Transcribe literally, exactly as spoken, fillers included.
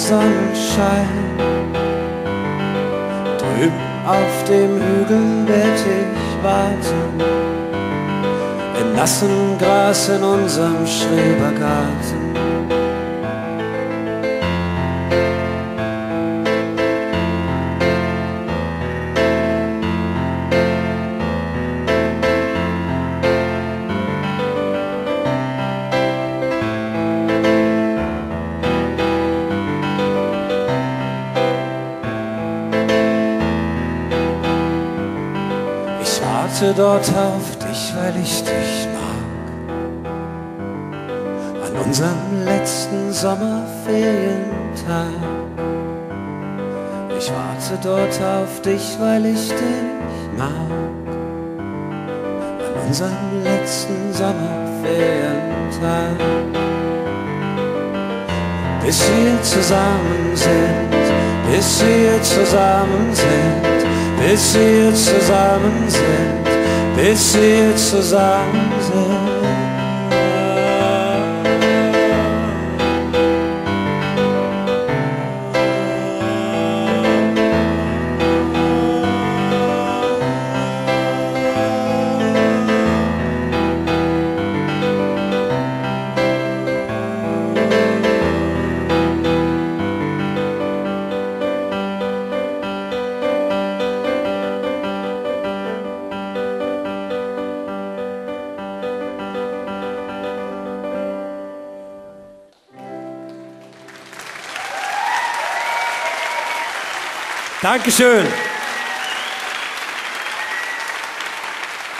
Sonnenschein. Drüben auf dem Hügel werd ich warten, im nassen Gras in unserem Schrebergarten. Ich warte dort auf dich, weil ich dich mag, an unserem letzten Sommerferientag. Ich warte dort auf dich, weil ich dich mag, an unserem letzten Sommerferientag. Bis wir zusammen sind, bis wir zusammen sind, bis wir zusammen sind, bis wir zusammen sind. Dankeschön.